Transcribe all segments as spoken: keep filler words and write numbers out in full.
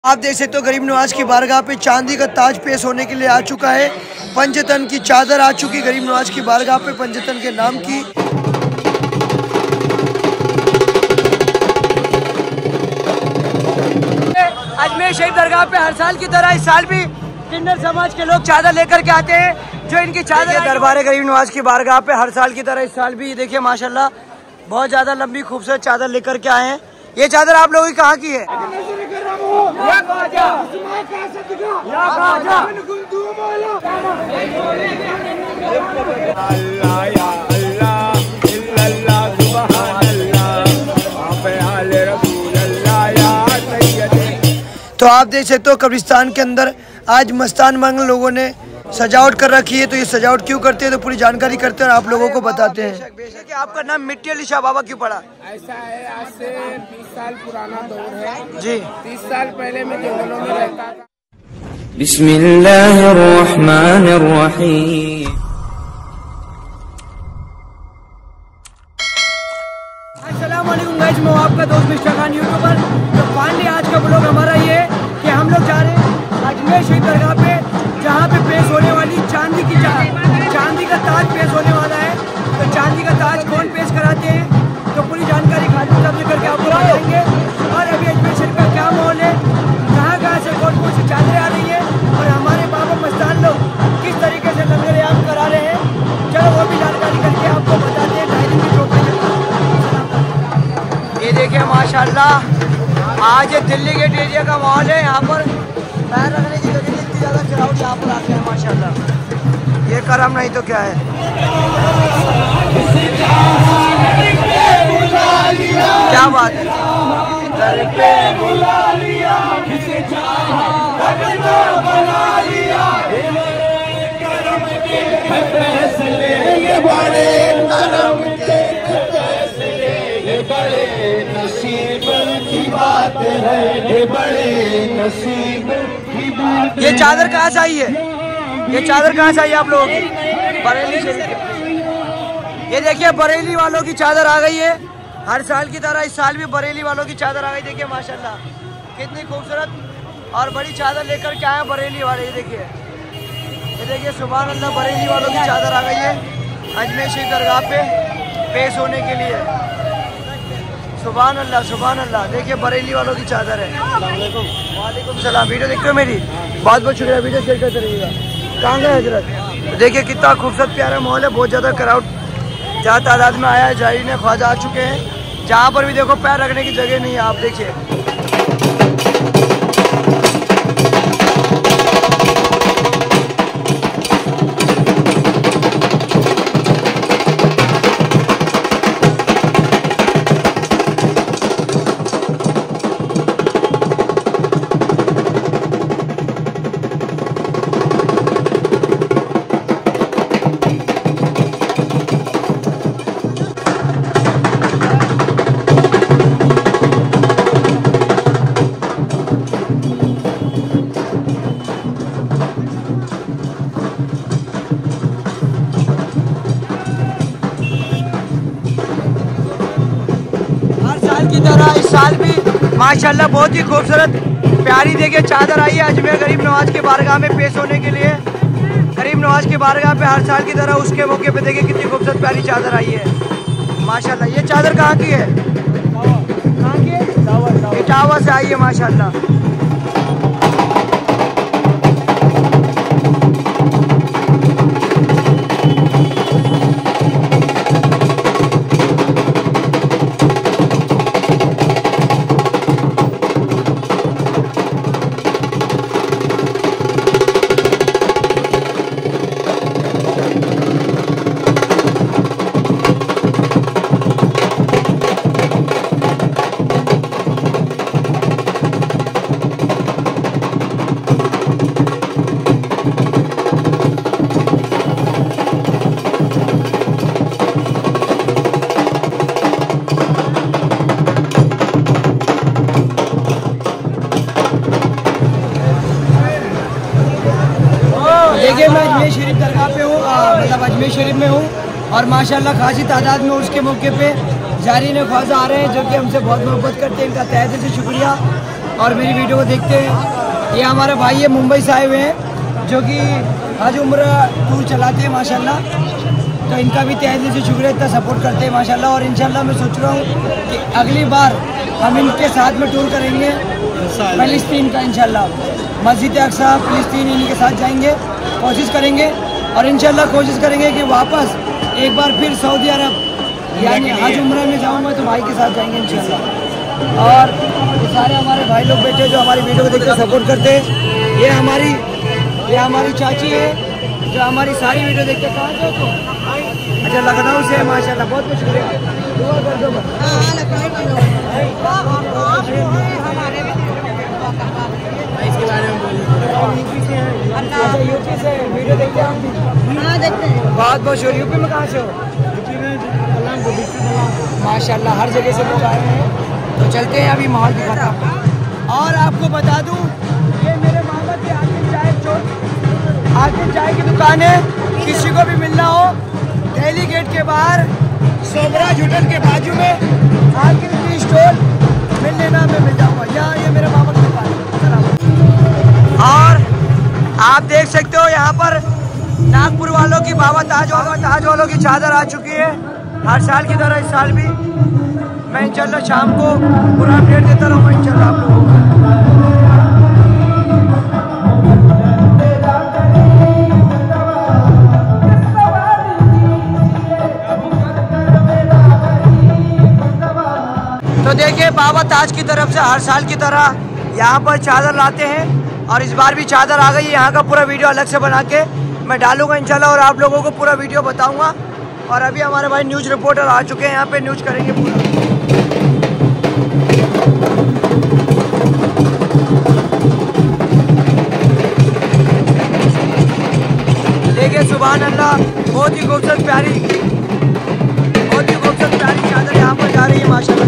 आप देख सकते हो गरीब नवाज की बारगाह पे चांदी का ताज पेश होने के लिए आ चुका है। पंजतन की चादर आ चुकी गरीब नवाज की बारगाह पे पंजतन के नाम की। अजमेर शरीफ दरगाह पे हर साल की तरह इस साल भी किन्नर समाज के लोग चादर लेकर के आते हैं। जो इनकी चादर दरबार गरीब नवाज की बारगाह पे हर साल की तरह इस साल भी देखिए माशाल्लाह बहुत ज्यादा लंबी खूबसूरत चादर लेकर के आए हैं। ये चादर आप लोगों की कहाँ की है? तो आप देख सकते हो कब्रिस्तान के अंदर आज मस्तान मंगल लोगों ने सजावट कर रखी है। तो ये सजावट क्यों करते हैं तो पूरी जानकारी करते हैं और आप लोगों को बताते हैं। कि आपका नाम मिट्टी अली शाह बाबा क्यों पड़ा? ऐसा है, आज से बीस साल पुराना दौर है जी। तीस साल पहले मैं जंगलों में रहता था। बिस्मिल्लाहिर्रहमानिर्रहीम। अस्सलाम वालेकुम गाइस, मैं आपका दोस्त मिस्टर खान यूट्यूबर। तो फाइनली आज का ब्लॉग हमारा ये है कि हम लोग जा रहे हैं अजमेर शरीफ दरगाह पे, जहाँ पे पेश होने वाली चांदी की चा, चांदी का ताज पेश होने वाला है। तो चांदी का ताज कौन पेश कराते हैं तो पूरी जानकारी खाली साहब करके आपको बताएंगे। और अभी अजमेर शरीफ का क्या माहौल है, कहाँ कहाँ से कौन कौन सी चादरें आ रही हैं और हमारे बाबा मस्तान लोग किस तरीके से लंगर आम करा रहे हैं, चलो वो भी जानकारी करके आपको बताते हैं। ये देखिए माशाल्लाह आज दिल्ली गेट एरिया का माहौल है। यहाँ पर पैर रखने की जगह इतनी ज़्यादा क्राउड यहाँ पर आते हैं माशाल्लाह। ये करम नहीं तो क्या है। क्या बात है। ये चादर कहाँ से आई है? ये चादर कहाँ से आई है आप लोगों की? बरेली शरीफ। ये देखिए बरेली वालों की चादर आ गई है। हर साल की तरह इस साल भी बरेली वालों की चादर आ गई। देखिए माशाल्लाह कितनी खूबसूरत और बड़ी चादर लेकर के आए बरेली वाले। ये देखिए ये देखिए सुभान अल्लाह, बरेली वालों की चादर आ गई है अजमेर शरीफ दरगाह पे पेश होने के लिए। सुभान अल्लाह सुभान अल्लाह। देखिए बरेली वालों की चादर है। वालेकुम सलाम। वीडियो देखते हो मेरी? बहुत बहुत शुक्रिया, वीडियो शेयर करते रहिएगा। कहाँ गए हजरत? तो देखिए कितना खूबसूरत प्यारा माहौल है। बहुत ज़्यादा क्राउड ज़्यादा तादाद में आया है। जारी ने ख्वाजा आ चुके हैं। जहाँ पर भी देखो पैर रखने की जगह नहीं है। आप देखिए की तरह इस साल भी माशाल्लाह बहुत ही खूबसूरत प्यारी देखिए चादर आई है अजमेर गरीब नवाज के बारगाह में पेश होने के लिए। गरीब नवाज की बारगाह पे हर साल की तरह उसके मौके पे देखिए कितनी खूबसूरत प्यारी चादर आई है माशाल्लाह। ये चादर कहाँ की है? कहाँ की है? इटावा से आई है माशाल्लाह। देखिए मैं अजमेर शरीफ दरगाह पे हूँ, मतलब अजमेर शरीफ में हूँ और माशाल्लाह खासी तादाद में उसके मौके पे जारी ने ख्वाजा आ रहे हैं जो कि हमसे बहुत मोहब्बत करते हैं। इनका तहे दिल से शुक्रिया। और मेरी वीडियो को देखते हैं। ये हमारे भाई है मुंबई से आए हुए हैं जो कि हज उम्र टूर चलाते हैं माशाल्लाह। तो इनका भी तहे दिल से शुक्रिया, इतना सपोर्ट करते हैं माशाल्लाह। और इंशाल्लाह मैं सोच रहा हूँ कि अगली बार हम इनके साथ में टूर करेंगे फिलिस्तीन का इंशाल्लाह। मस्जिद अक्सा फिलिस्तीन इनके साथ जाएंगे, कोशिश करेंगे और इंशाल्लाह कोशिश करेंगे कि वापस एक बार फिर सऊदी अरब यानी हज उम्र में जाऊँगा तो भाई के साथ जाएंगे इंशाल्लाह। और ये सारे हमारे भाई लोग बैठे जो हमारी वीडियो को देखकर सपोर्ट करते हैं। ये हमारी ये हमारी चाची है जो हमारी सारी वीडियो देखते हैं। कहाँ से हो? अच्छा, लखनऊ से है माशाल्लाह, बहुत बहुत शुक्रिया। दुआ कर दो इसके बारे में यूपी से वीडियो देखते हैं हम भी। हाँ देखते हैं। बहुत बहुत शुक्रिया। यूपी में कहाँ से हो? यूपी में माशाल्लाह हर जगह से लोग आए हैं। तो चलते हैं, अभी माहौल दिखाता हूँ। और आपको बता दूँ ये मेरे मामा की आखिर चाय चौक आखिर चाय की दुकान है। किसी को भी मिलना हो दिल्ली गेट के बाहर सोमराज होटल के बाजू में आखिर की स्टॉल मिल लेना, मैं मिल जाऊँगा। यहाँ ये मेरे मामा की दुकान है। और आप देख सकते हो यहाँ पर नागपुर वालों की बाबा ताज बाबा ताज वालों की चादर आ चुकी है। हर साल की तरह इस साल भी मैं इंशाल्लाह शाम को पूरा अपडेट देता रहूँगा इंशाल्लाह आप लोगों को। तो देखिए बाबा ताज की तरफ से हर साल की तरह यहाँ पर चादर लाते हैं और इस बार भी चादर आ गई है। यहाँ का पूरा वीडियो अलग से बना के मैं डालूंगा इंशाल्लाह और आप लोगों को पूरा वीडियो बताऊंगा। और अभी हमारे भाई न्यूज़ रिपोर्टर आ चुके हैं, यहाँ पे न्यूज़ करेंगे पूरा। देखिए सुभान अल्लाह, बहुत ही खूबसूरत प्यारी बहुत ही खूबसूरत प्यारी चादर यहाँ पर जा रही है माशाल्लाह।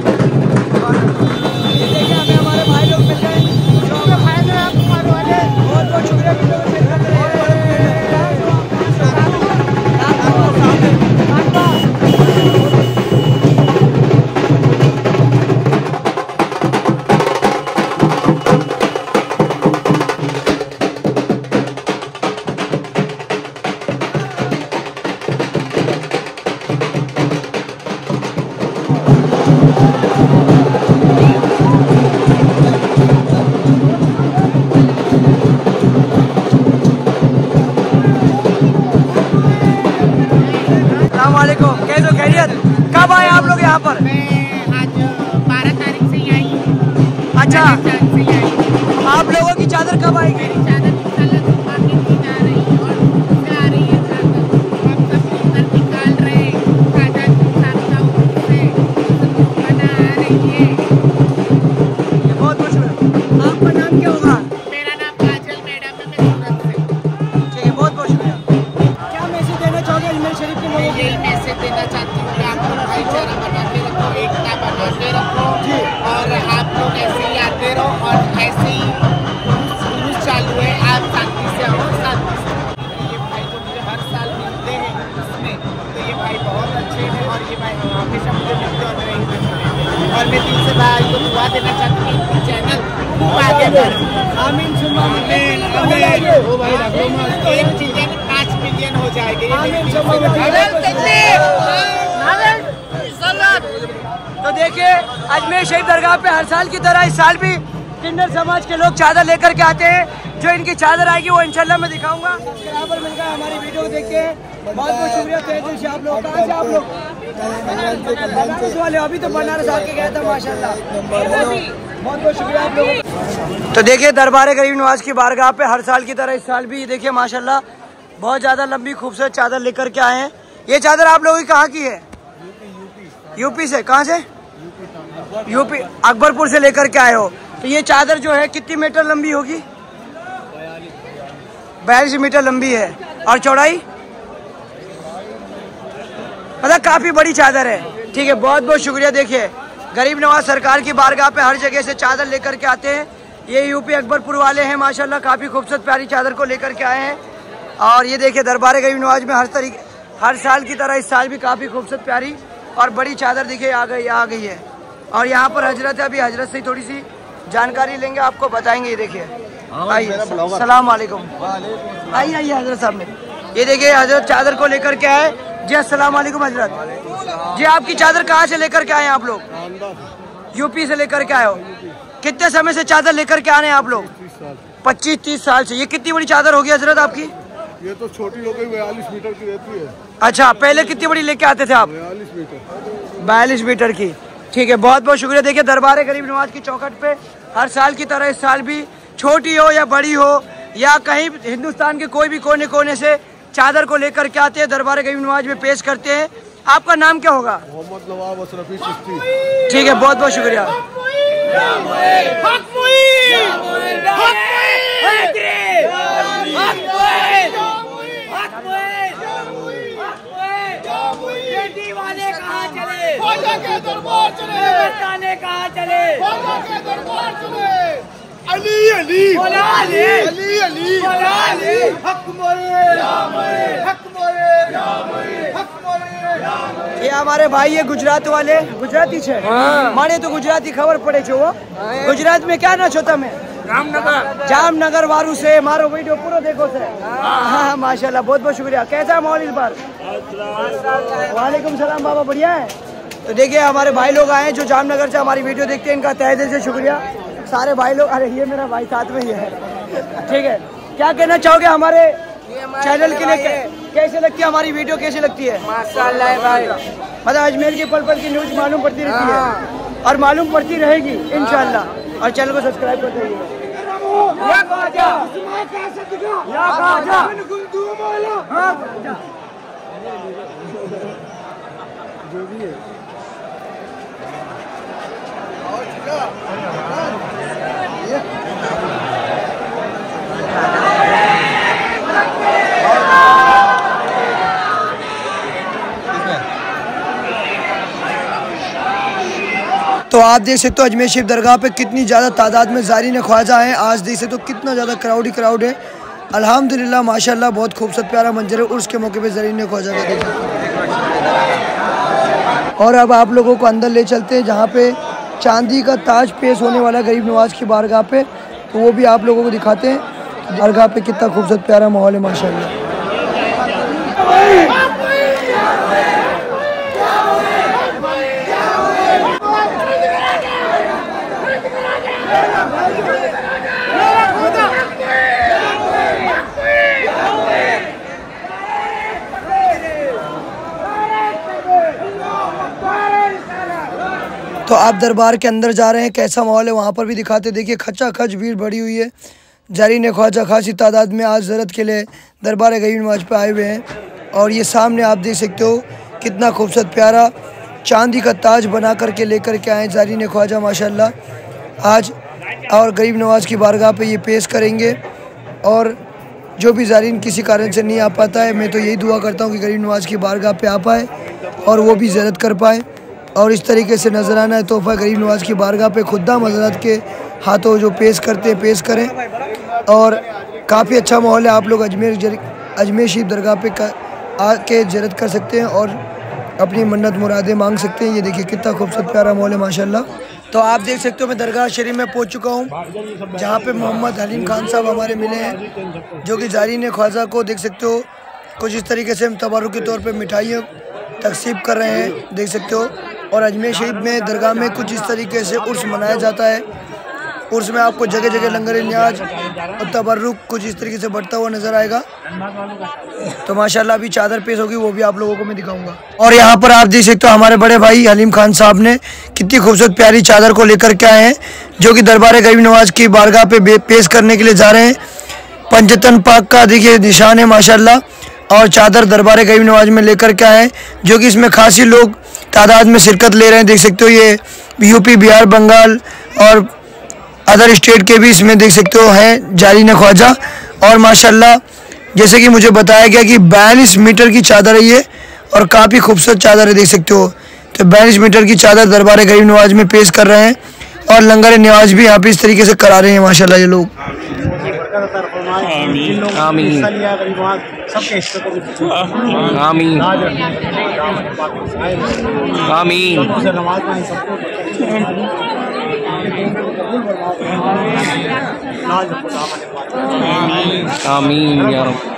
देखिए देखिए हमें हमारे भाई लोग मिल गए जो हमें भाई लोग आपको मारो वाले बहुत बहुत शुक्रिया वीडियो में मिल रहे हैं। कैसे खैरियत? कब आए आप लोग यहाँ पर? मैं आज बारह तारीख से ही आई हूँ। अच्छा, से ही आई हूँ। आप लोगों की चादर कब आएगी? मेरी चादर इंशाल्लाह जुम्मा के दिन आ रही है और उससे आ रही है चादर। हम सब मिलकर निकाल रहे हैं खाजा खाजा उससे बना आ रही है। बहुत बहुत शुक्रिया। आपका नाम क्या होगा? मेरा नाम काजल मैडम है, मैं सूरत से। ठीक है, बहुत बहुत शुक्रिया। क्या मैसेज देना चाहोगे अजमेर शरीफ के लोगों को? यही मैसेज देना चाहती हूँ कि आप लोग भाईचारा बना के रखो, एकता बना के रखो और आप लोग ऐसे ही आते रहो और ऐसे ही जुलूस चालू है, आप शांति से आओ, शांति से। ये भाई जो मुझे हर साल मिलते हैं इसमें, तो ये भाई बहुत अच्छे हैं और ये भाई हमेशा मुझे मिलते और मैं इनसे मिलते और मैं दिल से भाई को दुआ देना चाहती हूँ कि चैनल खूब आगे बढ़े। आमीन सुम्मा आमीन आमीन। ओ भाई रखो मत, एक मिलियन पाँच मिलियन हो जाएगी। आमीन तो देखिए अजमेर शरीफ दरगाह पे हर साल की तरह इस साल भी किन्नर समाज के लोग चादर लेकर के आते हैं। जो इनकी चादर आएगी वो इंशाल्लाह मैं दिखाऊंगा। बराबर मिलकर हमारी वीडियो को देख के बहुत बहुत शुक्रिया तहे दिल से आप लोग। कहाँ से आप लोग? बनारस वाले। अभी तो बनारस आके गया था माशाल्लाह। बहुत बहुत शुक्रिया आप लोगों। तो देखिए दरबार गरीब नवाज की बारगाह पे हर साल की तरह इस साल भी देखिए माशाल्लाह बहुत ज्यादा लंबी खूबसूरत चादर लेकर के आए हैं। ये चादर आप लोगों की कहाँ की है? यूपी से। कहाँ से? यूपी अकबरपुर से लेकर के आए हो। तो ये चादर जो है कितनी मीटर लंबी होगी? बयालीस मीटर लंबी है और चौड़ाई मतलब काफी बड़ी चादर है। ठीक है, बहुत बहुत शुक्रिया। देखिए गरीब नवाज सरकार की बारगाह पे हर जगह से चादर लेकर के आते हैं। ये यूपी अकबरपुर वाले हैं माशाल्लाह, काफी खूबसूरत प्यारी चादर को लेकर के आए हैं। और ये देखिए दरबार गरीब नवाज में हर तरीके हर साल की तरह इस साल भी काफी खूबसूरत प्यारी और बड़ी चादर देखिए आ गई आ गई है। और यहाँ पर हजरत है, अभी हजरत से थोड़ी सी जानकारी लेंगे, आपको बताएंगे। ये देखिए, आइए, सलाम वालेकुम। आइए आइए हजरत साहब में, ये देखिए हजरत चादर को लेकर के आए जी। अस्सलाम वालेकुम हजरत जी। आपकी चादर कहाँ से लेकर के आए हैं आप लोग? यूपी से लेकर के आए हो। कितने समय से चादर लेकर के आ रहे हैं आप लोग? पच्चीस तीस साल से। ये कितनी बड़ी चादर होगी हजरत आपकी? ये तो छोटी हो गई, बयालीस मीटर की रहती है। अच्छा, पहले कितनी बड़ी लेके आते थे आप? बयालीस मीटर। बयालीस मीटर की, ठीक है, बहुत बहुत शुक्रिया। देखिए दरबार गरीब नवाज की चौखट पे हर साल की तरह इस साल भी छोटी हो या बड़ी हो या कहीं हिंदुस्तान के कोई भी कोने कोने से चादर को लेकर के आते हैं, दरबार गरीब नवाज में पेश करते हैं। आपका नाम क्या होगा? मोहम्मद नवाब अशरफी चिश्ती। ठीक है, बहुत बहुत शुक्रिया। अली अली अली अली अली हक मोरे हक मोरे हक मोरे। ये हमारे भाई है गुजरात वाले, गुजराती छे माने तो गुजराती खबर पड़े छे। वो गुजरात में क्या ना छोता में जामनगर जामनगर वारू से मारो वीडियो पूरा देखो से। हाँ माशाल्लाह, बहुत बहुत शुक्रिया। कैसा है माहौल इस बार? वालेकुम सलाम बाबा, बढ़िया है। तो देखिए हमारे भाई लोग आए जो जामनगर से हमारी वीडियो देखते हैं, इनका तहे दिल से शुक्रिया सारे भाई लोग। अरे ये मेरा भाई साथ में ही है, ठीक है। क्या कहना चाहोगे हमारे चैनल के लिए? कैसे लगती है हमारी वीडियो, कैसी लगती है? माशाल्लाह भाई, मतलब अजमेर की पल पल की न्यूज मालूम पड़ती रहती है और मालूम पड़ती रहेगी इंशाल्लाह। और चैनल को सब्सक्राइब करते रहिए। जो भी है तो आप देख सकते हो अजमेर शरीफ दरगाह पे कितनी ज़्यादा तादाद में ज़ारीन ख्वाजा हैं। आज देख सकते हो कितना ज़्यादा क्राउड ही क्राउड है। अल्हम्दुलिल्लाह माशाल्लाह, बहुत खूबसूरत प्यारा मंजर है। उर्स के मौके पे ज़ारीन ख्वाजा का देख सकते हो। और अब आप लोगों को अंदर ले चलते हैं जहाँ पे चांदी का ताज पेश होने वाला गरीब नवाज की बारगाह पे, तो वो भी आप लोगों को दिखाते हैं। बारगाह पे कितना खूबसूरत प्यारा माहौल है माशाल्लाह। तो आप दरबार के अंदर जा रहे हैं, कैसा माहौल है वहाँ पर भी दिखाते। देखिए खचा खच भीड़ बढ़ी हुई है। ज़ारीन ख्वाजा खासी तादाद में आज ज़ियारत के लिए दरबार गरीब नवाज पे आए हुए हैं। और ये सामने आप देख सकते हो कितना खूबसूरत प्यारा चांदी का ताज बना करके लेकर के आए ज़ारीन ख्वाजा माशाल्लाह आज। और गरीब नवाज की बारगाह पे ये पेश करेंगे। और जो भी ज़ारीन किसी कारण से नहीं आ पाता है, मैं तो यही दुआ करता हूँ कि गरीब नवाज की बारगाह पे आ पाए और वो भी ज़ियारत कर पाए। और इस तरीके से नजराना है तोहफ़ा गरीब नवाज की बारगाह पे खुदाम हज़रात के हाथों जो पेश करते हैं पेश करें। और काफ़ी अच्छा माहौल है। आप लोग अजमेर अजमेर शरीफ दरगाह पे आके ज़ियारत कर सकते हैं और अपनी मन्नत मुरादें मांग सकते हैं। ये देखिए कितना खूबसूरत प्यारा माहौल है माशाल्लाह। तो आप देख सकते हो मैं दरगाह शरीफ में पहुंच चुका हूं, जहां पे मोहम्मद हलीम खान साहब हमारे मिले हैं, जो कि ज़ारीन ख्वाजा को देख सकते हो कुछ इस तरीके से हम तबरुक के तौर पे मिठाइयाँ तकसीब कर रहे हैं, देख सकते हो। और अजमेर शरीफ में दरगाह में कुछ इस तरीके से उर्स मनाया जाता है। उर्स में आपको जगह जगह लंगर न्याज और तबरुक कुछ इस तरीके से बढ़ता हुआ नज़र आएगा। तो माशाल्लाह अभी चादर पेश होगी, वो भी आप लोगों को मैं दिखाऊंगा। और यहाँ पर आप देख सकते हो हमारे बड़े भाई हलीम खान साहब ने कितनी खूबसूरत प्यारी चादर को लेकर के आए हैं, जो कि दरबार गरीब नवाज की बारगाह पे पेश करने के लिए जा रहे हैं। पंजतन पाक का देखिए निशान है माशाल्लाह। और चादर दरबार गरीब नवाज में लेकर के आए हैं, जो कि इसमें खासी लोग तादाद में शिरकत ले रहे हैं। देख सकते हो ये यूपी, बिहार, बंगाल और अदर स्टेट के भी इसमें देख सकते हो हैं ज़ारीन ख्वाजा। और माशाल्लाह जैसे कि मुझे बताया गया कि बयालीस मीटर की चादर है ये और काफ़ी खूबसूरत चादर है, देख सकते हो। तो बयालीस मीटर की चादर दरबार गरीब नवाज में पेश कर रहे हैं और लंगर न्याज भी यहाँ पे इस तरीके से करा रहे हैं माशाल्लाह ये लोग। आमीन आमीन आमीन। आमीन या रब।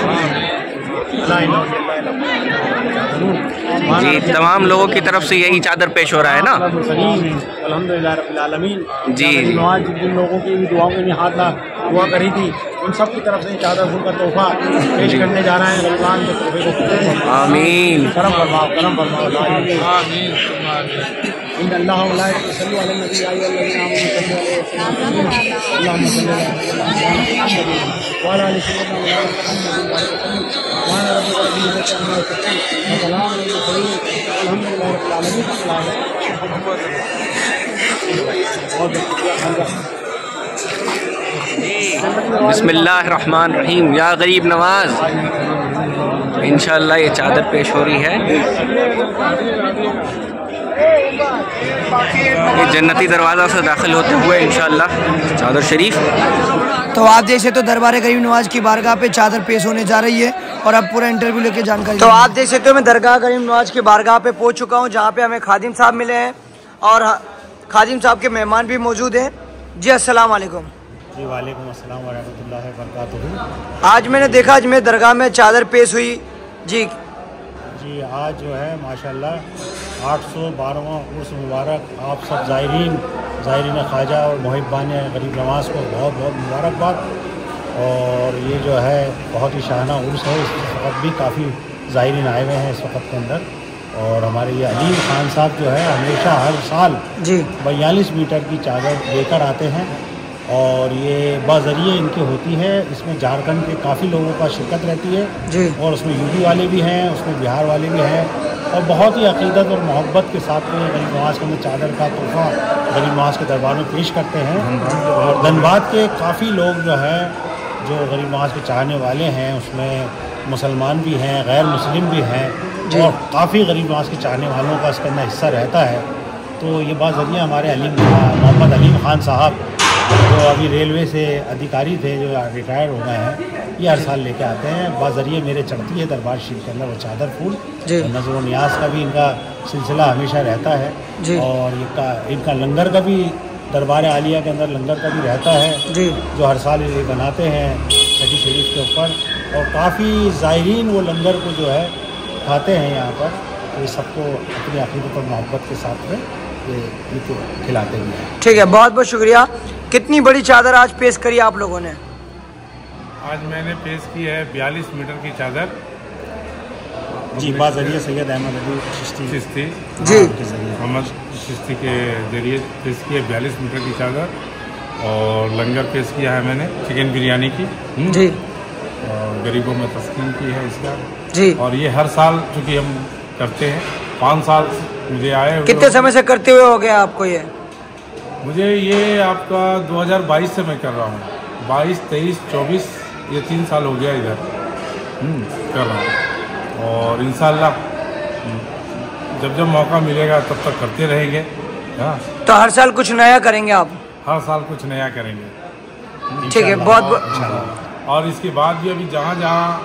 जी, तमाम लोगों की तरफ से यही चादर पेश हो रहा है ना। अल्हम्दुलिल्लाह रब्बिल आलमीन। जी नवाज जिन लोगों की भी दुआओं में हाथ ला दुआ करी थी, उन सब की तरफ से चादर फूल का तोहफा पेश करने जा रहे हैं। गरीबान के तोहफे को आमीन। करम फरमाओ, करम फरमाओ। आमीन। इन अल्लाह व मलाइकतहु सल्लु अला नबी या अय्युहल्लज़ीना आमनू सल्लु अलैहि व अला आलि सय्यिदना मुहम्मद व अला रब्बिका रब्बिल इज्जति अम्मा यसिफून व सलामुन अलल मुरसलीन अल्हम्दुलिल्लाहि रब्बिल आलमीन। बिस्मिल्लाहिर्रहमानिर्रहीम। या गरीब नवाज, इंशाअल्लाह ये चादर पेश हो रही है। ये जन्नती दरवाज़ा से दाखिल होते हुए इंशाअल्लाह चादर शरीफ। तो आप देख सकते हो दरबार गरीब नवाज की बारगाह पे चादर पेश होने जा रही है और अब पूरा इंटरव्यू लेके जानकारी। तो आप देख सकते हो मैं दरगाह गरीब नवाज की बारगाह पे पहुंच चुका हूं, जहां पे हमें खादिम साहब मिले हैं और खादिम साहब के मेहमान भी मौजूद हैं। जी अस्सलाम वालेकुम। जी वालेकुम अस्सलाम व रहमतुल्लाहि व बरकातुहू। आज मैंने देखा अजमेर दरगाह में चादर पेश हुई। जी जी आज जो है माशाल्लाह आठ सौ बारहवां उर्स मुबारक आप सब ज़ायरीन ज़ायरीन ख्वाजा और मुहिब्बान गरीब नवाज को बहुत बहुत मुबारकबाद। और ये जो है बहुत ही शाहाना उर्स है। इस वक्त भी काफ़ी ज़ायरीन आए हुए हैं इस वक्त के अंदर। और हमारे ये अलीम खान साहब जो है हमेशा हर साल जी बयालीस मीटर की चादर लेकर आते हैं और ये बाज़रिए इनकी होती है। इसमें झारखंड के काफ़ी लोगों का शिरकत रहती है जी और उसमें यूपी वाले भी हैं, उसमें बिहार वाले भी हैं और बहुत ही अक़ीदत और मोहब्बत के साथ में गरीब नवाज के अंदर चादर का तोहफ़ा गरीब नवाज के दरबार में पेश करते हैं। और धनबाद के काफ़ी लोग जो हैं जो गरीब नवाज के चाहने वाले हैं, उसमें मुसलमान भी हैं, गैर मुस्लिम भी हैं और काफ़ी गरीब नवाज के चाहने वालों का इसके अंदर हिस्सा रहता है। तो ये बाज़रिया हमारे अलीम मोहम्मद अलीम खान साहब जो अभी रेलवे से अधिकारी थे, जो रिटायर हो गए हैं, ये हर साल लेके आते हैं। बाज़रिए मेरे चढ़ती है दरबार शरीफ के अंदर वो चादर फूल। नज़र व नियाज का भी इनका सिलसिला हमेशा रहता है और इनका इनका लंगर का भी दरबार आलिया के अंदर लंगर का भी रहता है जी जो हर साल ये बनाते हैं छठी शरीफ के ऊपर। और काफ़ी ज़ायरीन वो लंगर को जो है खाते हैं यहाँ पर। तो ये सबको अपनी अक़ीदत और मोहब्बत के साथ में ये इनको खिलाते भी हैं। ठीक है, बहुत बहुत शुक्रिया। कितनी बड़ी चादर आज पेश करी आप लोगों ने? आज मैंने पेश की है बयालीस मीटर की चादर। जी बाज़रिए सैयद अहमद अली चिश्ती चिश्ती जी मोहम्मद चिश्ती के जरिए पेश की है बयालीस मीटर की चादर। और लंगर पेश किया है मैंने चिकन बिरयानी की जी और गरीबों में तस्कीन की है इसका जी। और ये हर साल चूँकि हम करते हैं, पाँच साल मुझे आए। कितने समय से करते हुए हो गया आपको ये? मुझे ये आपका दो हज़ार बाईस से मैं कर रहा हूँ। बाईस तेईस चौबीस ये तीन साल हो गया इधर कर रहा हूँ। और इंशाल्लाह जब जब मौका मिलेगा तब तक करते रहेंगे। हाँ, तो हर साल कुछ नया करेंगे आप? हर साल कुछ नया करेंगे। ठीक है, बहुत बहुत। और इसके बाद भी अभी जहाँ जहाँ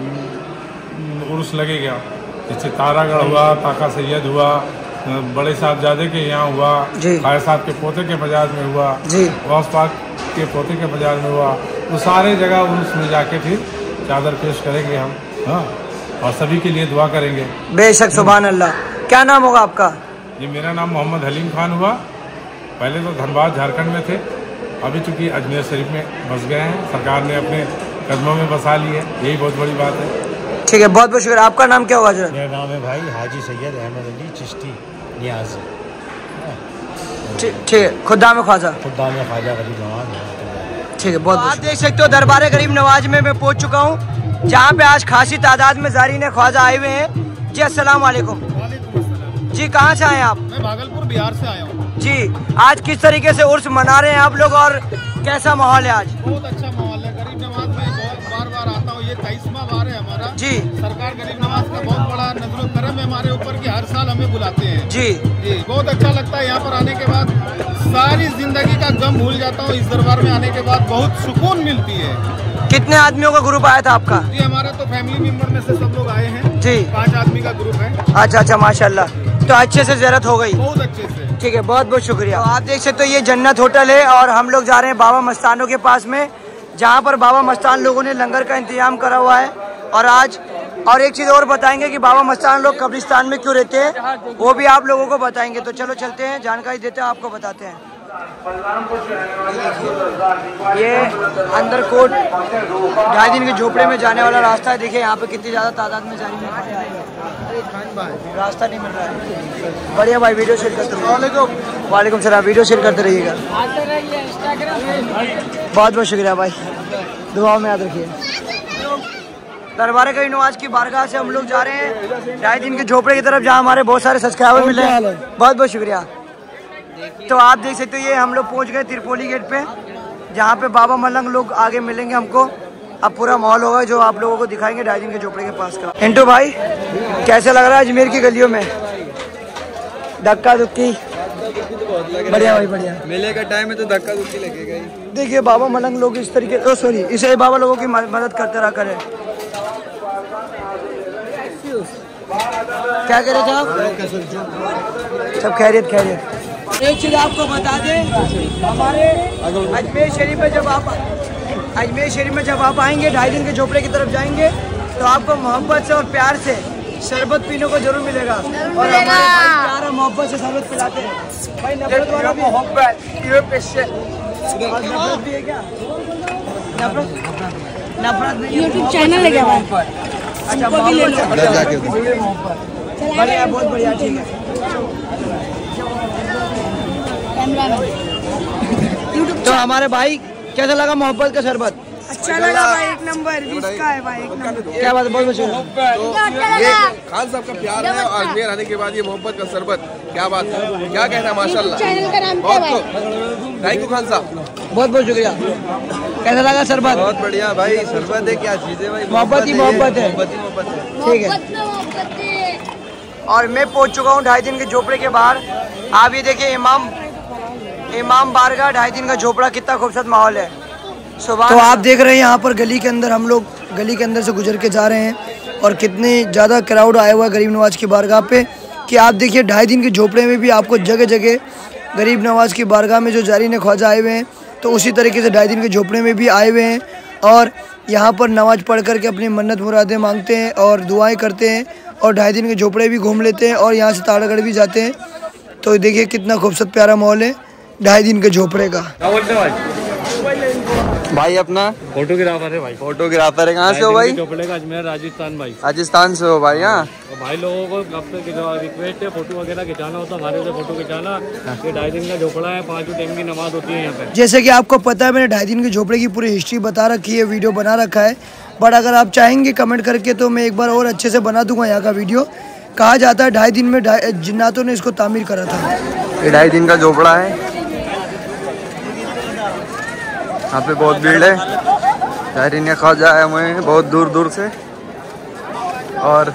उर्स लगेगा, जैसे तारागढ़ हुआ, ताका सैयद हुआ, बड़े साहबजादे के यहाँ हुआ, खाया साहब के पोते के बाजार में हुआ, गौस पाक के पोते के बाजार में हुआ, वो सारे जगह उर्स में जाके फिर चादर पेश करेंगे हम। हाँ, और सभी के लिए दुआ करेंगे। बेशक, सुभान अल्लाह। क्या नाम होगा आपका? जी मेरा नाम मोहम्मद हलीम खान हुआ। पहले तो धनबाद झारखंड में थे, अभी चूँकि अजमेर शरीफ में बस गए हैं, सरकार ने अपने कदमों में बसा ली है, यही बहुत बड़ी बात है। ठीक है, बहुत बहुत शुक्रिया। आपका नाम क्या होगा जरा? मेरा नाम है भाई हाजी सैयद अहमद अली चिश्ती नियाज। ठीक है, खुदा में ख्वाजा। खुदा में ख्वाजा गरीब नवाज। ठीक है, बहुत बहुत। आप देख सकते हो दरबार गरीब नवाज में मैं पहुंच चुका हूं, जहां पे आज खासी तादाद में ज़ायरीन ख्वाजा आए हुए हैं। जी अस्सलाम वालेकुम। जी कहाँ से आए आप? मैं भागलपुर बिहार से आया हूँ। जी, आज किस तरीके से उर्स मना रहे हैं आप लोग और कैसा माहौल है आज? बहुत अच्छा माहौल है। गरीब नवाज में बहुत बार बार आता हूँ, ये तेईसवां बार है हमारा। जी, सरकार गरीब नवाज का बहुत बड़ा नजर करम है हमारे ऊपर कि हर साल हमें बुलाते हैं। जी जी, बहुत अच्छा लगता है। यहाँ पर आने के बाद सारी जिंदगी का गम भूल जाता हूँ। इस दरबार में आने के बाद बहुत सुकून मिलती है। कितने आदमियों का ग्रुप आया था आपका? जी हमारा तो फैमिली मेंबर में से सब लोग आए हैं। जी, पाँच आदमी का ग्रुप है। अच्छा अच्छा, माशाल्लाह। तो अच्छे से ज़ियारत हो गई? बहुत अच्छे से। ठीक है, बहुत बहुत शुक्रिया। तो आप देख सकते हो ये जन्नत होटल है और हम लोग जा रहे हैं बाबा मस्तानों के पास में, जहाँ पर बाबा मस्तान लोगों ने लंगर का इंतजाम करा हुआ है। और आज और एक चीज़ और बताएंगे कि बाबा मस्तान लोग कब्रिस्तान में क्यों रहते हैं, वो भी आप लोगों को बताएंगे। तो चलो चलते हैं, जानकारी देते हैं, आपको बताते हैं। ये अंदर कोट ढाई दिन के झोपड़े में जाने वाला रास्ता है। देखिए यहाँ पे कितनी ज़्यादा तादाद में जाने में रास्ता नहीं मिल रहा है। बढ़िया भाई, वीडियो शेयर करते रहिए। वालेकुम सलाम, वीडियो शेयर करते रहिएगा। बहुत बहुत शुक्रिया भाई, दुआओं में याद रखिए। दरबार करीम नवाज की बारगाह से हम लोग जा रहे हैं ढाई दिन के झोपड़े की तरफ, जहाँ हमारे बहुत सारे सब्सक्राइबर मिले। बहुत बहुत शुक्रिया। तो आप देख सकते हो ये हम लोग पहुँच गए तिरपोली गेट पे, जहाँ पे बाबा मलंग लोग आगे मिलेंगे हमको। अब पूरा माहौल होगा जो आप लोगों को दिखाएंगे ढाई दिन के झोपड़े के पास का। इंटू भाई कैसे लग रहा है अजमेर की गलियों में? धक्का धुक्की बढ़िया भाई, बढ़िया। मेले का टाइम है तो धक्का धुक्की लगेगा ही। देखिए बाबा मलंग लोग इस तरीके, ओ सॉरी, इसे बाबा लोगों की मदद करते रहा करें। क्या कह रहे थे आप? सब खैरियत खैरियत। एक चीज़ आपको बता दें, हमारे अजमेर शरीफ में जब आप अजमेर शरीफ में जब आप आएंगे ढाई दिन के झोपड़े की तरफ जाएंगे तो आपको मोहब्बत से और प्यार से शरबत पीने को जरूर मिलेगा। और हमारे भाई प्यार और मोहब्बत से शरबत पिलाते हैं भाई। नफरत वाला भी मोहब्बत भी है क्या? नफरत नफरत यूट्यूब चैनल है क्या भाई? अच्छा, बढ़िया, बहुत बढ़िया, ठीक है। तो हमारे भाई कैसा लगा मोहब्बत का शरबत? अच्छा लगा भाई, एक नंबर इसका है भाई, एक नंबर। क्या बात है, बहुत शुक्रिया। ये खान साहब का प्यार है और अजमेर आने के बाद ये मोहब्बत का शरबत, क्या बात है, क्या कहना है, माशाल्लाह। बहुत थैंक यू खान साहब, बहुत बहुत शुक्रिया। कैसा लगा शरबत? बहुत बढ़िया भाई, शरबत है क्या चीज़ है भाई, मोहब्बत ही मोहब्बत है, मोहब्बत है, ठीक है। और मैं पहुंच चुका हूं ढाई दिन के झोपड़े के बाहर। आप ये देखिए इमाम इमाम बारगाह ढाई दिन का झोपड़ा, कितना खूबसूरत माहौल है। सुबह तो आप देख रहे हैं यहाँ पर गली के अंदर, हम लोग गली के अंदर से गुजर के जा रहे हैं और कितने ज़्यादा क्राउड आया हुआ है गरीब नवाज की बारगाह पे कि आप देखिए ढाई दिन के झोपड़े में भी आपको जगह जगह गरीब नवाज की बारगाह में जो जारीन ख्वाजा आए हुए हैं, तो उसी तरीके से ढाई दिन के झोपड़े में भी आए हुए हैं और यहाँ पर नमाज पढ़ कर के अपनी मन्नत मुरादें मांगते हैं और दुआएं करते हैं और ढाई दिन के झोपड़े भी घूम लेते हैं और यहाँ से तारागढ़ भी जाते हैं। तो देखिए कितना खूबसूरत प्यारा माहौल है ढाई दिन के झोपड़े का। भाई अपना फोटोग्राफर है भाई। फोटोग्राफर है, कहाँ से हो भाई? झोपड़े का अजमेर, राजस्थान भाई। राजस्थान से हो भाई? हाँ भाई लोगों को रिक्वेस्ट है, फोटो वगैरह खिंचाना हो तो हमारे से फोटो खिंचाना। ये ढाई दिन का झोपड़ा है, पाँचों टाइम की नमाज होती है यहाँ पे। जैसे कि आपको पता है मैंने ढाई दिन के झोपड़े की पूरी हिस्ट्री बता रखी है, वीडियो बना रखा है, बट अगर आप चाहेंगे कमेंट करके तो मैं एक बार और अच्छे से बना दूंगा यहाँ का वीडियो। कहा जाता है ढाई दिन में जिन्नातों ने इसको तामीर करा था। ये ढाई दिन का झोपड़ा है, यहाँ पे बहुत भीड़ है, जारीन ख्वाजा आए हुए हैं बहुत दूर दूर से और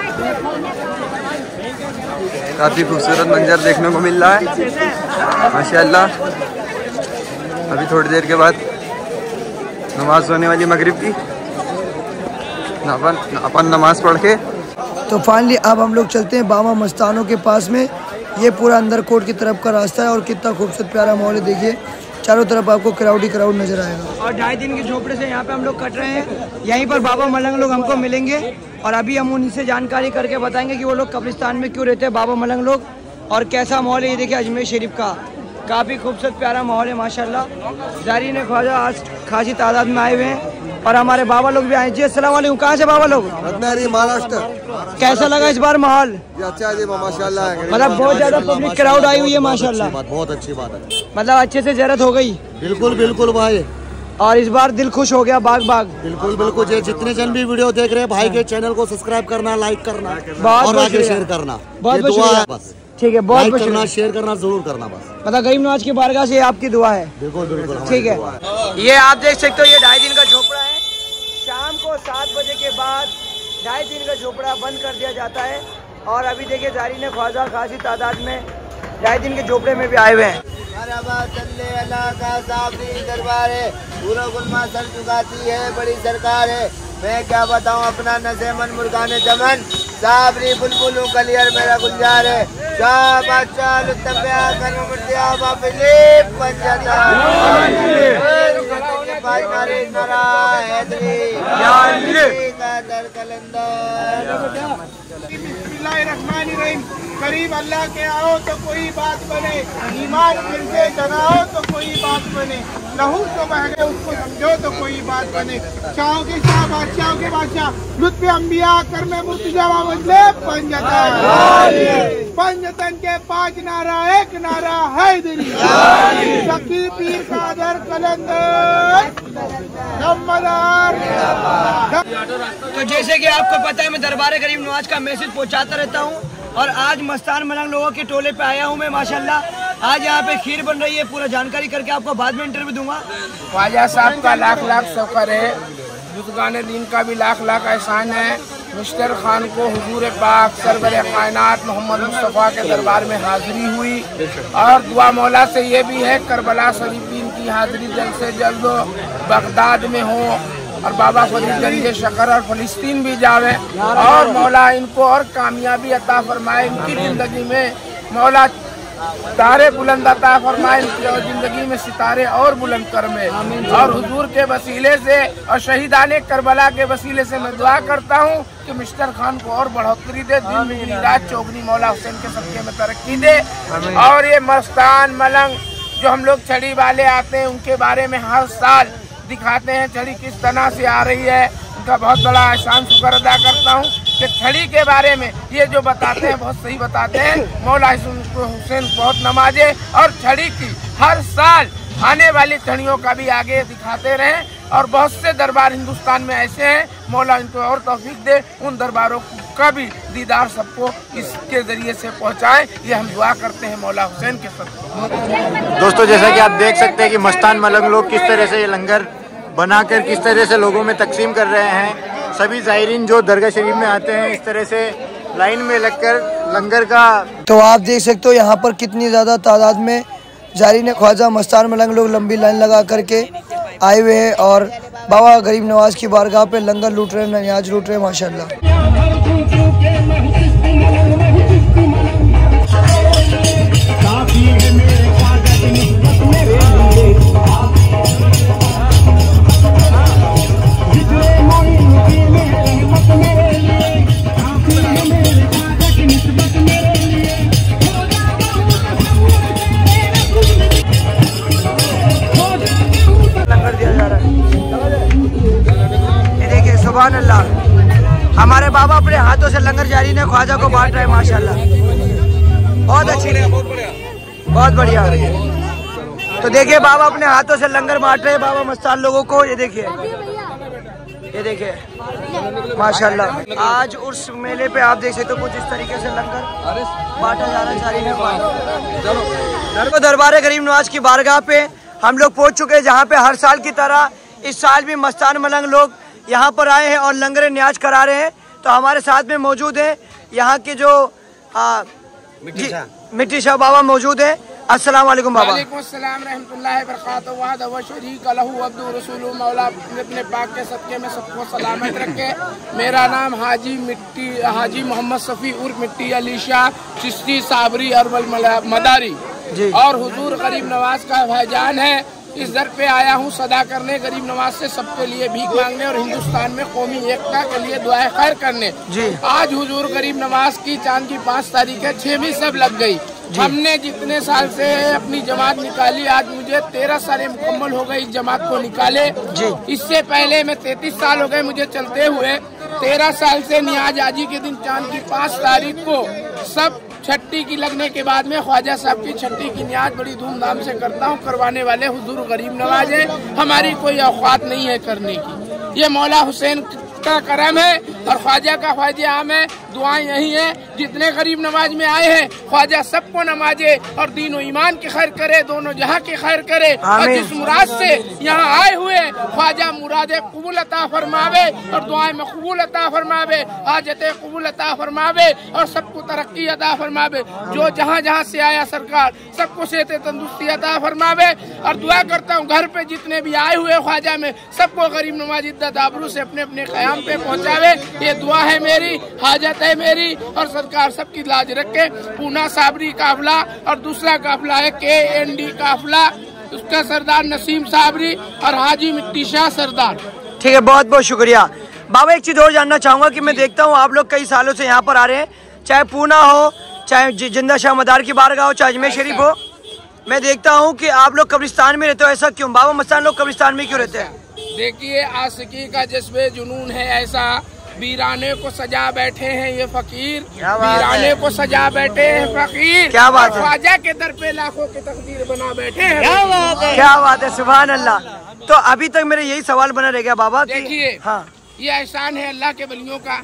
काफ़ी खूबसूरत मंजर देखने को मिल रहा है माशाल्लाह। अभी थोड़ी देर के बाद नमाज होने वाली मगरिब की, अपन अपन नमाज पढ़ के तो फाइनली अब हम लोग चलते हैं बाबा मस्तानों के पास में। ये पूरा अंदर कोट की तरफ का रास्ता है और कितना खूबसूरत प्यारा माहौल है। देखिए चारों तरफ आपको क्राउड ही क्राउड नजर आएगा। और ढाई दिन के झोपड़े से यहाँ पे हम लोग कट रहे हैं, यहीं पर बाबा मलंग लोग हमको मिलेंगे और अभी हम उन्हीं से जानकारी करके बताएंगे कि वो लोग कब्रिस्तान में क्यों रहते हैं बाबा मलंग लोग और कैसा माहौल है। ये देखिए अजमेर शरीफ का काफ़ी खूबसूरत प्यारा माहौल है माशाल्लाह। जारीन ख्वाजा आज खासी तादाद में आए हुए हैं और हमारे बाबा लोग भी आए। जी अस्सलाम वालेकुम, कहाँ से बाबा लोग? महाराष्ट्र। कैसा लगा इस बार माहौल? अच्छा जी माशाल्लाह, मतलब बहुत ज्यादा पब्लिक क्राउड आई हुई है माशाल्लाह। बहुत अच्छी बात है, मतलब अच्छे से ज़ियारत हो गई। बिल्कुल बिल्कुल भाई, और इस बार दिल खुश हो गया बाग बाग। बिल्कुल बिल्कुल। ये जितने जन भी वीडियो देख रहे हैं भाई के चैनल को सब्सक्राइब करना, लाइक करना और आगे शेयर करना। बहुत बहुत शुक्रिया, ठीक है, बहुत बहुत करना, शेयर करना जरूर करना बस। मतलब गरीब नवाज की बारगाह से आपकी दुआ है। बिल्कुल बिल्कुल, ठीक है। ये आप देख सकते हो ये ढाई दिन का झोपड़ा है। शाम को सात बजे के बाद ढाई दिन का झोपड़ा बंद कर दिया जाता है और अभी देखिए जारीन ख्वाजा खासी तादाद में ढाई दिन के झोपड़े में भी आए हुए हैं। दरबार है, पूरा गुलमा सर चुकाती है, बड़ी सरकार है। मैं क्या बताऊं अपना नज़े मन मुर्गाने चमन, साबरी बुलबुल कलियर मेरा गुलजार है शाह बादशाह लुत्फिया कर्म मुर्तिया बाफिले पंजाता पाँच नारे नारा हैदरी का दर कलंदर बिस्मिल्लाहिर्रहमानिर्रहीम। करीब अल्लाह के आओ तो कोई बात बने, ईमान दिल से जगाओ तो कोई बात बने, लहू तो बह गए उसको समझो तो कोई बात बने। शाहों के शाह बादशाहों के बादशाह लुत्फ़े अंबिया कर्म मुर्तज़ा बदले पंजतन पंजतन के पांच नारा एक नारा हैदरी शकीर पीर कादर कलंदर नम्मदार। तो जैसे कि आपको पता है मैं दरबार गरीब नवाज का मैसेज पहुंचाता रहता हूं और आज मस्तान मलंग लोगों के टोले पे आया हूं मैं माशाल्लाह। आज यहाँ पे खीर बन रही है, पूरा जानकारी करके आपको बाद में इंटरव्यू दूंगा। ख्वाजा साहब का लाख लाख शुक्र है, बुज़ुर्गान दीन का भी लाख लाख एहसान है। मिस्टर खान को हुजूर पाक सरवर कायनात मोहम्मद मुस्तफ़ा के दरबार में हाजिरी हुई और दुआ मौला से ये भी है करबला शरीफीन की हाजिरी जल्द से जल्द बगदाद में हो और बाबा फरीद गंज शकर और फलस्तीन भी जावे और मौला इनको और कामयाबी अता फरमाए। इनकी ज़िंदगी में मौला तारे बुलंद अता फरमाए, इनकी ज़िंदगी में सितारे और बुलंद कर में और हुजूर के वसीले से और शहीदाने करबला के वसीले से मैं दुआ करता हूँ कि मिस्टर खान को और बढ़ोतरी दे, दिन में रात चौगनी मौला हुसैन के सबके में तरक्की दे। और ये मस्तान मलंग जो हम लोग छड़ी वाले आते हैं उनके बारे में हर साल दिखाते हैं छड़ी किस तरह से आ रही है, उनका बहुत बड़ा एहसान शुक्र अदा करता हूँ कि छड़ी के बारे में ये जो बताते हैं बहुत सही बताते हैं। मौला हुसैन बहुत नमाजे और छड़ी की हर साल आने वाली छड़ियों का भी आगे दिखाते रहें और बहुत से दरबार हिंदुस्तान में ऐसे हैं, मौला इनको और तौफीक दे, उन दरबारों का भी दीदार सबको इसके जरिए से पहुँचाए, ये हम दुआ करते हैं मौला हुसैन के साथ। दोस्तों जैसा कि आप देख सकते हैं कि मस्तान मलंग लोग किस तरह से ये लंगर बनाकर किस तरह से लोगों में तकसीम कर रहे हैं। सभी ज़ायरीन जो दरगाह शरीफ में आते हैं इस तरह से लाइन में लगकर लंगर का। तो आप देख सकते हो यहाँ पर कितनी ज़्यादा तादाद में ज़ायरीन ख्वाजा मस्तान मलंग लोग लंबी लाइन लगा करके आए हुए हैं और बाबा गरीब नवाज की बारगाह पे लंगर लूट रहे हैं, न्याज लूट रहे हैं माशाल्लाह। सुभान अल्लाह, हमारे बाबा अपने हाथों से लंगर जारी ने ख्वाजा को बांट रहे हैं माशाल्लाह। बहुत अच्छी, बहुत बढ़िया। तो देखिए बाबा अपने हाथों से लंगर बांट रहे हैं बाबा मस्तान लोगों को। ये देखिए, ये देखिए माशाल्लाह। आज उर्स मेले पे आप देख सकते हो कुछ इस तरीके से लंगर बांटा जा रहा है जारी ने। तो दरबार गरीब नवाज की बारगाह पे हम लोग पहुंच चुके हैं, जहाँ पे हर साल की तरह इस साल भी मस्तान मलंग लोग यहाँ पर आए हैं और लंगर न्याज करा रहे हैं। तो हमारे साथ में मौजूद है यहाँ के जो आ, मिट्टी शाह बाबा मौजूद है। अस्सलाम वालेकुम बाबा। वालेकुम अस्सलाम रहमतुल्लाहि व बरकातहू। वहदहू व शरीक लहू अब्दु रसूलु। मौला अपने पाक के सदके में सबको सलामत रखे। मेरा नाम हाजी मिट्टी हाजी मोहम्मद सफ़ी उर्फ मिट्टी अली शाह चिश्ती साबरी अरवल मदारी और हुजूर गरीब नवाज का भाईजान है। इस दर पे आया हूँ सदा करने, गरीब नवाज से सबके लिए भीख मांगने और हिंदुस्तान में कौमी एकता के लिए दुआएं खैर करने। आज हुजूर गरीब नवाज की चांद की पाँच तारीख है, छहवीं सब लग गई। हमने जितने साल से अपनी जमात निकाली, आज मुझे तेरह साल मुकम्मल हो गई इस जमात को निकाले। इससे पहले मैं तैतीस साल हो गए मुझे चलते हुए। तेरह साल से नियाज आजी के दिन चांद की पाँच तारीख को सब छठी की लगने के बाद में ख्वाजा साहब की छठी की नियाज बड़ी धूमधाम से करता हूँ। करवाने वाले हुजूर गरीब नवाज है, हमारी कोई औकात नहीं है करने की। ये मौला हुसैन का करम है और ख्वाजा का ख्वाजा आम है। दुआएं यही है, जितने गरीब नवाज में आए हैं ख्वाजा सबको नमाजे और दीन और ईमान की खैर करे, दोनों जहां की खैर करे। और जिस मुराद से यहाँ आए हुए ख्वाजा मुरादे कबूल अता फरमावे और दुआएं में कबूल अता फरमावे, हाजते कबूल अता फरमावे और सबको तरक्की अता फरमावे। जो जहाँ जहाँ से आया सरकार सबको सेहत तंदुरुस्ती अता फरमावे। और दुआ करता हूँ घर पे जितने भी आए हुए ख्वाजा में सबको गरीब नवाज इद्दत आबरू से अपने अपने क़याम पे पहुँचावे। ये दुआ है मेरी। हाजत है मेरी और सरकार सबकी लाज रखे। पूना साबरी काफिला और दूसरा काफिला है के एन डी काफिला, उसका सरदार नसीम साबरी और हाजी मिट्टी शाह सरदार। ठीक है, बहुत बहुत शुक्रिया बाबा। एक चीज और जानना चाहूंगा कि मैं देखता हूँ आप लोग कई सालों से यहाँ पर आ रहे हैं, चाहे पूना हो, चाहे जिंदा शाह मदार की बारगाह हो, चाहे अजमेर शरीफ हो, मैं देखता हूँ कि आप लोग कब्रिस्तान में रहते हो। ऐसा क्यों बाबा मस्तान लोग कब्रिस्तान में क्यों रहते हैं? देखिए, आशिकी का जज्बे जुनून है ऐसा, वीराने को सजा बैठे हैं ये फकीर, वीराने को सजा बैठे हैं फकीर। क्या बात है? ख्वाजा के दर पे लाखों के तकदीर बना बैठे हैं। क्या बात है, क्या बात है, सुभान अल्लाह। तो अभी तक मेरे यही सवाल बना रह गया बाबा। देखिए, हाँ, ये एहसान है अल्लाह के वलियों का,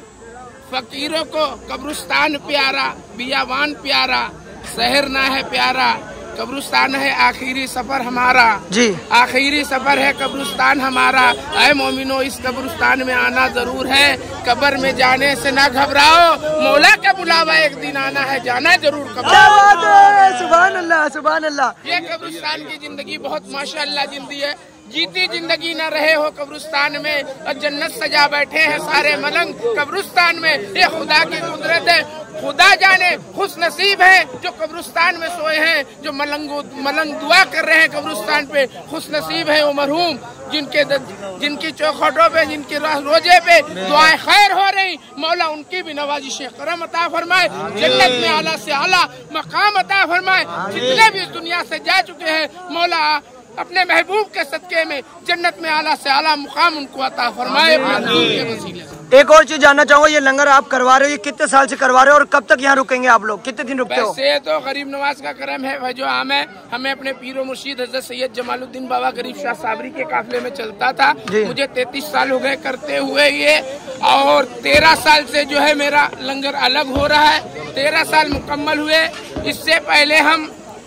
फकीरों को कब्रिस्तान प्यारा, बियावान प्यारा, शहर ना है प्यारा, कब्रिस्तान है आखिरी सफर हमारा जी, आखिरी सफर है कब्रिस्तान हमारा। ऐ मोमिनो, इस कब्रिस्तान में आना जरूर है, कब्र में जाने से ना घबराओ, मौला का बुलावा एक दिन आना है, जाना जरूर कब्र। क्या बात है, सुभान अल्लाह, सुभान अल्लाह। ये कब्रिस्तान की जिंदगी बहुत माशाअल्लाह जिंदगी है, जीती जिंदगी न रहे हो कब्रिस्तान में, और जन्नत सजा बैठे हैं सारे मलंग कब्रिस्तान में। ये खुदा की कुदरत है, खुदा जाने खुश नसीब है जो कब्रिस्तान में सोए हैं, जो मलंग मलंग दुआ कर रहे हैं कब्रिस्तान पे, खुश नसीब है वो मरहूम जिनके जिनकी चौखटों पे, जिनके रोजे पे दुआएं खैर हो रही। मौला उनकी भी नवाजिश करम अता फरमाए, जन्नत में आला से आला मकाम अता फरमाए। जितने भी इस दुनिया से जा चुके हैं, मौला अपने महबूब के सदके में जन्नत में आला से आला मुकाम उनको अता फरमाए के वसीले से। एक और चीज जानना चाहूँगा, ये लंगर आप करवा रहे हो, ये कितने साल से करवा रहे हो और कब तक यहाँ रुकेंगे आप लोग, कितने दिन रुकते हो? वैसे तो गरीब नवाज का करम है जो आम है, हमें अपने पीरो मुर्शीद हजरत सैयद जमालुद्दीन बाबा गरीब शाह साबरी के काफिले में चलता था। मुझे तैतीस साल हो गए करते हुए ये, और तेरह साल से जो है मेरा लंगर अलग हो रहा है, तेरह साल मुकम्मल हुए। इससे पहले हम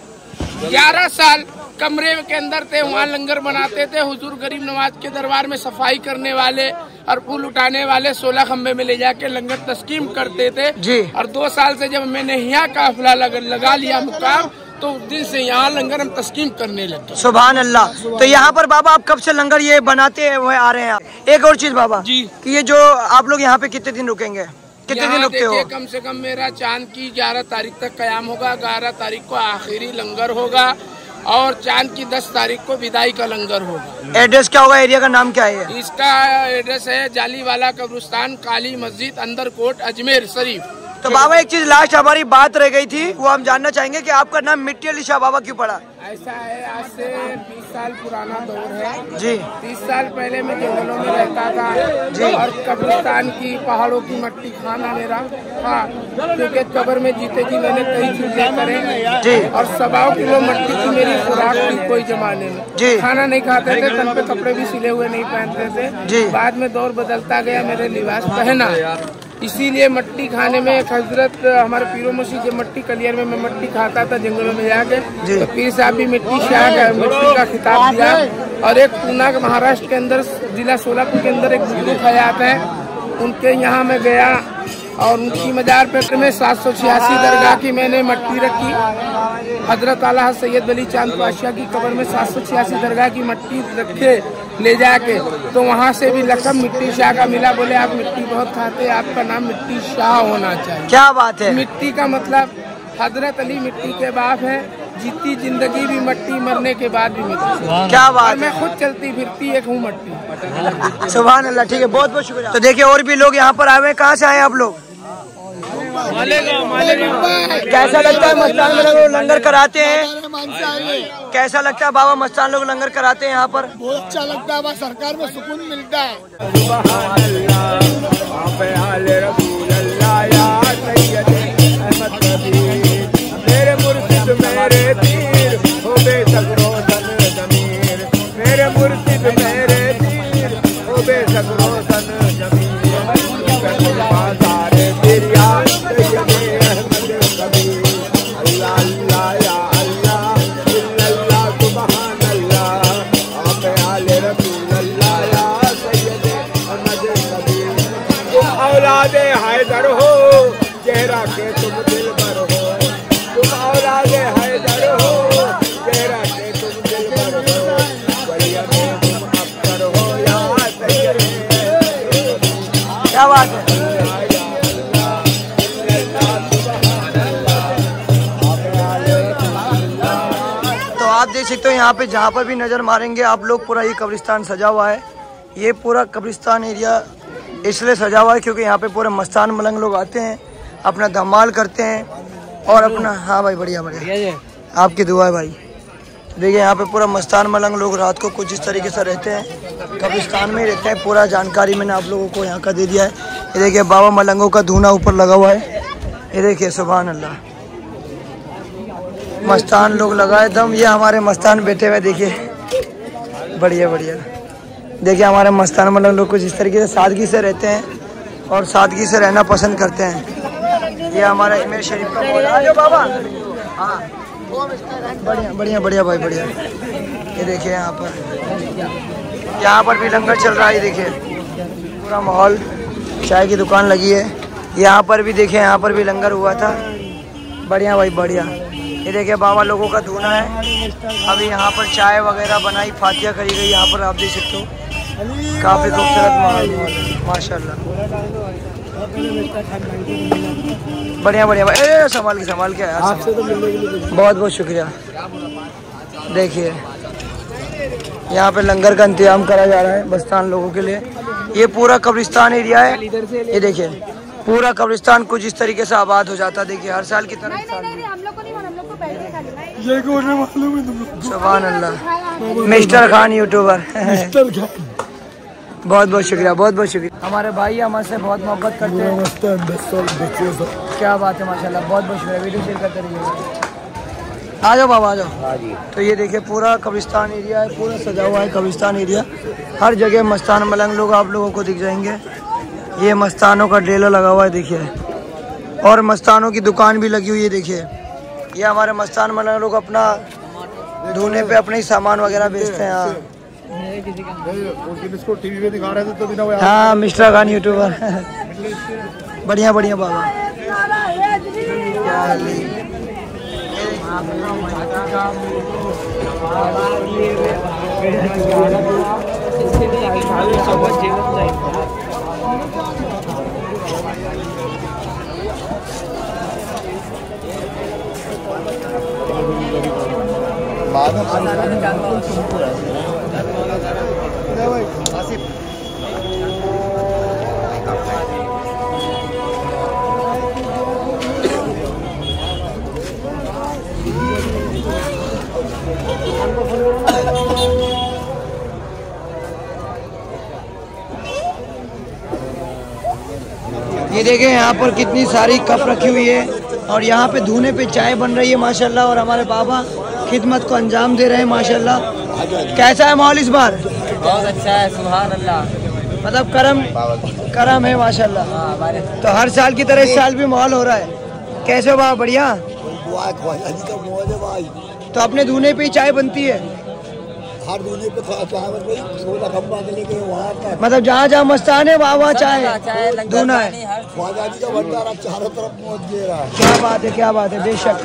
ग्यारह साल कमरे के अंदर थे, वहाँ लंगर बनाते थे। हुजूर गरीब नवाज के दरबार में सफाई करने वाले और फूल उठाने वाले सोलह खम्बे में ले जाके लंगर तस्कीम करते थे जी। और दो साल से जब मैंने यहाँ काफिला लगा लिया मुकाम, तो उस दिन से यहाँ लंगर हम तस्कीम करने लगे। सुभान अल्लाह। तो यहाँ पर बाबा आप कब से लंगर ये बनाते हुए आ रहे हैं? एक और चीज बाबा जी, कि ये जो आप लोग यहाँ पे कितने दिन रुकेंगे, कितने दिन रुकते हो? कम से कम मेरा चांद की ग्यारह तारीख तक कयाम होगा, ग्यारह तारीख को आखिरी लंगर होगा और चांद की दस तारीख को विदाई का लंगर होगा। एड्रेस क्या होगा, एरिया का नाम क्या है? इसका एड्रेस है जालीवाला कब्रिस्तान, काली मस्जिद, अंदर कोट, अजमेर शरीफ। तो बाबा एक चीज लास्ट हमारी बात रह गई थी, वो हम जानना चाहेंगे कि आपका नाम मिट्टी अली शाह बाबा क्यों पड़ा? ऐसा है, आज से बीस साल पुराना दौर है जी। तीस साल पहले मैं जंगलों में रहता था जी, और कब्रिस्तान की पहाड़ों की मट्टी खाना मेरा था, क्योंकि कब्र में जीते जी मैंने कई चीजें करें जी, और सवाओ किलो मट्टी की मेरी खुराक थी कोई जमाने में जी। खाना नहीं खाते थे, तन पे कपड़े भी सिले हुए नहीं पहनते थे जी। बाद में दौर बदलता गया, मेरे लिबास पहना, इसीलिए मट्टी खाने में एक हजरत हमारे पीरो मुर्शीद जब मट्टी कलियर में मैं मट्टी खाता था जंगलों में जाके, तो पीर साहब भी मिट्टी शाह का मिट्टी का खिताब दिया। और एक पूना के महाराष्ट्र के अंदर जिला सोलापुर के अंदर एक बुजुर्ग हयात है, उनके यहाँ मैं गया और उनकी मजार पे में सात सौ छियासी दरगाह की मैंने मट्टी रखी। हजरत आला सैयद अली चांद बादशाह की कब्र में सात सौ छियासी दरगाह की मट्टी रखे ले जाके, तो वहाँ से भी लकब मिट्टी शाह का मिला। बोले आप मिट्टी बहुत खाते, आपका नाम मिट्टी शाह होना चाहिए। क्या बात है। मिट्टी का मतलब हजरत अली मिट्टी के बाप है, जीती जिंदगी भी मट्टी, मरने के बाद भी मिट्टी। क्या बात। मैं खुद चलती फिरती एक हूँ मट्टी। सुभान अल्लाह। ठीक है, बहुत बहुत शुक्रिया। तो देखिए और भी लोग यहाँ पर आए हुए, कहाँ से आए आप लोग? कैसा लगता है मस्तान में लोग लंगर कराते हैं? कैसा लगता है बाबा मस्तान लोग लंगर कराते हैं यहाँ पर? बहुत अच्छा लगता है, सरकार में सुकून मिलता है। मेरे मुर्शिद मेरे पीर हो बेशक रोशन जमीर, मेरे मुर्शिद मेरे पीर हो बेशक रोशन जमीर। बाज़ारे तेरिया औलादे हैदर हो, चेहरा के तुम दिल भर हो, तुम औलादे हैदर हो, चेहरा के तुम दिल भर हो, वलिया में तुम अख्तर हो या सैयद। क्या बात है। देख सकते हो यहाँ पे जहाँ पर भी नज़र मारेंगे आप लोग, पूरा ये कब्रिस्तान सजा हुआ है। ये पूरा कब्रिस्तान एरिया इसलिए सजा हुआ है क्योंकि यहाँ पे पूरे मस्तान मलंग लोग आते हैं, अपना धमाल करते हैं और अपना। हाँ भाई बढ़िया बढ़िया, आपकी दुआ है भाई। देखिए यहाँ पे पूरा मस्तान मलंग लोग रात को कुछ इस तरीके से रहते हैं, कब्रिस्तान में रहते हैं। पूरा जानकारी मैंने आप लोगों को यहाँ का दे दिया है। ये देखिए बाबा मलंगों का धूना ऊपर लगा हुआ है। ये देखिए सुभान अल्लाह, मस्तान लोग लगाए दम। ये हमारे मस्तान बैठे हुए देखिए, बढ़िया बढ़िया। देखिए हमारे मस्तान मलंग लोग कुछ इस तरीके से सादगी से रहते हैं और सादगी से रहना पसंद करते हैं। ये हमारा अजमेर शरीफ का मॉल है बाबा। हाँ बढ़िया बढ़िया बढ़िया भाई बढ़िया। ये देखिए यहाँ पर यहाँ पर भी लंगर चल रहा है। देखिए पूरा माहौल, चाय की दुकान लगी है यहाँ पर भी। देखिए यहाँ पर भी लंगर हुआ था। बढ़िया भाई बढ़िया। ये देखिए बाबा लोगों का धूना है। अभी यहाँ पर चाय वगैरह बनाई, फातिया करी गई। यहाँ पर आप देख सकते हो, काफ़ी खूबसूरत माहौल है माशाल्लाह। बढ़िया बढ़िया भाई। ए संभाल के संभाल के यार, आपसे तो मिलने के लिए बहुत बहुत शुक्रिया। देखिए यहाँ पे लंगर का इंतजाम करा जा रहा है मस्तान लोगों के लिए। ये पूरा कब्रिस्तान एरिया है। ये देखिए पूरा कब्रिस्तान कुछ इस तरीके से आबाद हो जाता है। देखिए हर साल की तरह सुभान अल्लाह। मिस्टर खान यूट्यूबर बहुत बहुत शुक्रिया, बहुत बहुत शुक्रिया। हमारे भाई हमारे से बहुत मोहब्बत करते हैं। क्या बात है माशाल्लाह, बहुत बहुत शुक्रिया। वीडियो शेयर करते रहिए। आ जाओ बाबा आ जाओ। तो ये देखिए पूरा कब्रिस्तान एरिया है, पूरा सजा हुआ है कब्रिस्तान एरिया। हर जगह मस्तान मलंग लोग आप लोगों को दिख जाएंगे। ये मस्तानों का डेला लगा हुआ है देखिए, और मस्तानों की दुकान भी लगी हुई है। देखिए ये हमारे मस्तान मलंग लोग अपना धोने पे अपने ही सामान वगैरह बेचते हैं। हाँ इसको टीवी पे दिखा रहे थे तो बिना वो। हाँ मिस्टर खान यूट्यूबर बढ़िया बढ़िया बाबा। ये देखें यहाँ पर कितनी सारी कप रखी हुई है और यहाँ पे धूने पे चाय बन रही है माशाल्लाह। और हमारे बाबा खिदमत को अंजाम दे रहे हैं माशाल्लाह। कैसा है माहौल इस बार? बहुत अच्छा है सुभान अल्लाह। मतलब करम करम है माशाल्लाह। तो हर साल की तरह इस साल भी माहौल हो रहा है। कैसे हो बाबा? बढ़िया। तो अपने धूने पे ही चाय बनती है? हर दूने पे सोलह खंबा के लेके वहाँ तक, मतलब जहाँ जहाँ मस्तान है वहाँ वहाँ चाय धूना है। ख्वाजा जी का भंडारा चारों तरफ पहुँच दे रहा है। क्या बात है, क्या बात है, बेशक।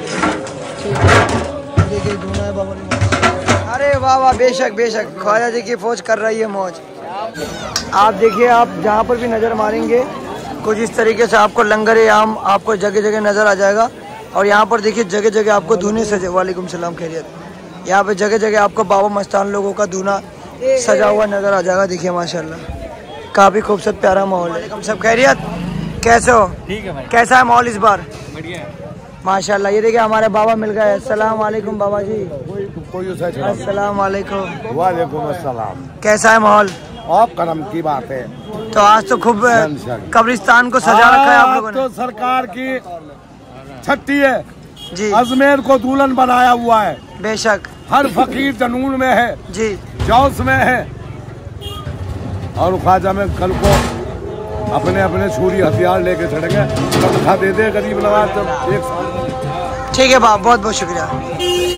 देखिए धूना है बाबा। अरे वाह वाह, बेशक बेशक। ख्वाजा जी की फौज कर रही है मौज। आप देखिए, आप जहाँ पर भी नज़र मारेंगे कुछ इस तरीके से आपको लंगर आम आपको जगह जगह नज़र आ जाएगा। और यहाँ पर देखिए जगह जगह आपको धूने सजे। वालेकुम सलाम, खैरियत। यहाँ पे जगह जगह आपको बाबा मस्तान लोगों का धूना सजा हुआ नजर आ जाएगा। देखिए माशाल्लाह काफी खूबसूरत प्यारा माहौल है। सब खैरियत? कैसे हो? ठीक है भाई। कैसा है माहौल इस बार? बढ़िया है माशाल्लाह। ये देखिए हमारे बाबा मिल गए। अस्सलाम वालेकुम बाबा जी। अस्सलाम वालेकुम। वालेकुम अस्सलाम। कैसा है माहौल? आप करम की बात है। तो आज तो खूब कब्रिस्तान को सजा रखा है आप लोगों ने। तो सरकार की छठी है जी, अजमेर को दुल्हन बनाया हुआ है। बेशक। हर फकीर जनून में है जी, जौस में है। और ख्वाजा में कल को अपने अपने छुरी हथियार लेके चढ़ेंगे। तनख्वाह दे दे गरीब नवाज। एक साल। ठीक है बाप, बहुत बहुत शुक्रिया।